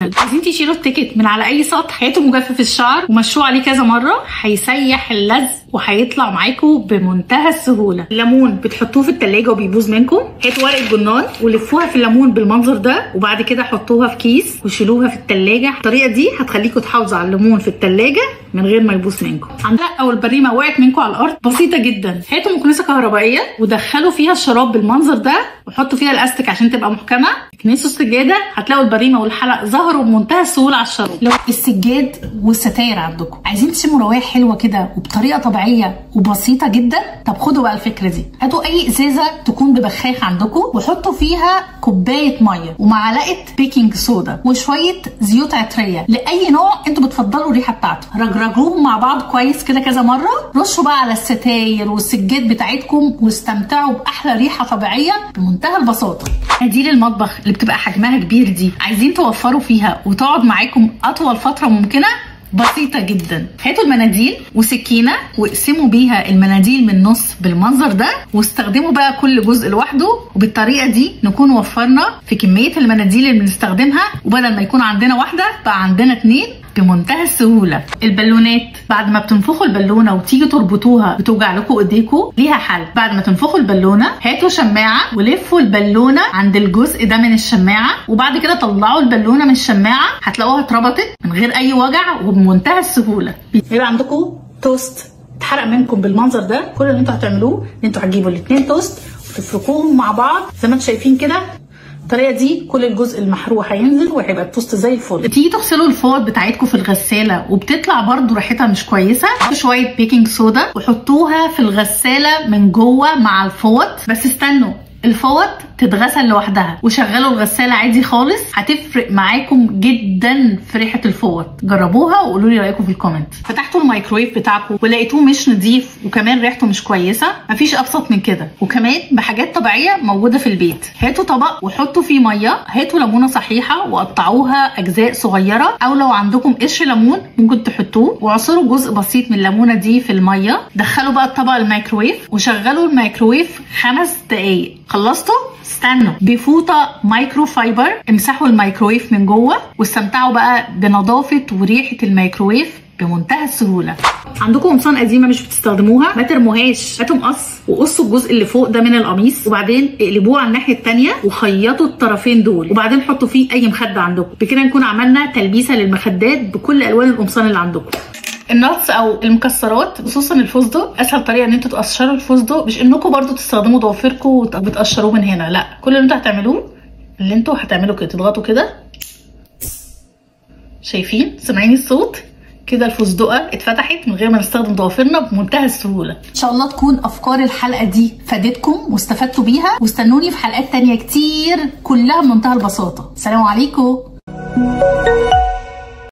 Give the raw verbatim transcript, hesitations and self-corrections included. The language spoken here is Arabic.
اسهل. عايزين تشيلوا التيكت من على اي سطح، هاتوا مجفف الشعر ومشوه عليه كذا مره، هيسيح اللزق وهيطلع معاكم بمنتهى السهوله. الليمون بتحطوه في التلاجة وبيبوظ منكم، هاتوا ورقه جنان ولفوها في الليمون بالمنظر ده، وبعد كده حطوها في كيس وشيلوها في التلاجة. الطريقه دي هتخليكم تحافظوا على الليمون في التلاجة من غير ما يبوظ منكم. عندنا او البريمه وقعت منكم على الارض، بسيطه جدا، هاتوا مكنسه كهربائيه ودخلوا فيها الشراب بالمنظر ده وحطوا فيها الاستك عشان تبقى محكمه، اكنسوا السجاده، هتلاقوا البريمه والحلق ظهروا بمنتهى السهوله على الشراب. لو السجاد والستاير عندكم عايزين تشموا روايح حلوه كده وبطريقه طبيعيه وبسيطه جدا، طب خدوا بقى الفكره دي، هاتوا اي ازازه تكون ببخاخ عندكم وحطوا فيها كوبايه ميه ومعلقه بيكنج صودا وشويه زيوت عطريه لاي نوع انتوا بتفضلوا الريحه بتاعته، رجرجوهم مع بعض كويس كده كذا مره، رشوا بقى على الستاير والسجاد بتاعتكم واستمتعوا باحلى ريحه طبيعيه بمنتهى البساطه. مناديل المطبخ اللي بتبقى حجمها كبير دي عايزين توفروا فيها وتقعد معاكم اطول فتره ممكنه، بسيطة جدا، هاتوا المناديل وسكينة واقسموا بيها المناديل من النص بالمنظر ده، واستخدموا بقى كل جزء لوحده، وبالطريقة دي نكون وفرنا في كمية المناديل اللي بنستخدمها، وبدل ما يكون عندنا واحدة بقى عندنا اتنين بمنتهى السهولة. البالونات بعد ما بتنفخوا البالونة وتيجي تربطوها بتوجع لكم ايديكم، ليها حل، بعد ما تنفخوا البالونة هاتوا شماعة ولفوا البالونة عند الجزء ده من الشماعة، وبعد كده طلعوا البالونة من الشماعة، هتلاقوها اتربطت من غير اي وجع وبمنتهى السهولة. يبقى عندكم توست اتحرق منكم بالمنظر ده، كل اللي انتوا هتعملوه ان انتوا هتجيبوا الاثنين توست وتفركوهم مع بعض زي ما انتوا شايفين كده. الطريقه دي كل الجزء المحروق هينزل وهيبقى التوست زي الفل. تيجي تغسلوا الفوط بتاعتكم في الغساله وبتطلع برده ريحتها مش كويسه، شويه بيكنج صودا وحطوها في الغساله من جوه مع الفوط، بس استنوا الفوط تتغسل لوحدها وشغلوا الغساله عادي خالص، هتفرق معاكم جدا في ريحه الفوط. جربوها وقولوا لي رايكم في الكومنت. فتحتوا الميكرويف بتاعكم ولقيتوه مش نظيف وكمان ريحته مش كويسه، مفيش ابسط من كده، وكمان بحاجات طبيعيه موجوده في البيت. هاتوا طبق وحطوا فيه ميه، هاتوا ليمونه صحيحه وقطعوها اجزاء صغيره، او لو عندكم قشر ليمون ممكن تحطوه، وعصروا جزء بسيط من الليمونه دي في الميه. دخلوا بقى الطبق الميكرويف وشغلوا الميكرويف خمس دقايق. خلصتوا؟ استنوا بفوطه مايكرو فايبر امسحوا الميكرويف من جوه واستمتعوا بقى بنظافه وريحه الميكرويف بمنتهى السهوله. عندكم قمصان قديمه مش بتستخدموها، ما ترموهاش، هاتوا مقص وقصوا الجزء اللي فوق ده من القميص، وبعدين اقلبوه على الناحيه الثانيه وخيطوا الطرفين دول، وبعدين حطوا فيه اي مخده عندكم. بكده نكون عملنا تلبيسه للمخدات بكل الوان القمصان اللي عندكم. النتس او المكسرات خصوصا الفستق، اسهل طريقه ان انتوا تقشروا الفستق، مش انكم برضو تستخدموا ضوافركم وبتقشروه من هنا، لا، كل اللي انتوا هتعملوه اللي انتوا هتعملوا كده، تضغطوا كده، شايفين سامعين الصوت كده، الفستقه اتفتحت من غير ما نستخدم ضوافرنا بمنتهى السهوله. ان شاء الله تكون افكار الحلقه دي فادتكم واستفدتوا بيها، واستنوني في حلقات تانية كتير كلها بمنتهى البساطه. السلام عليكم.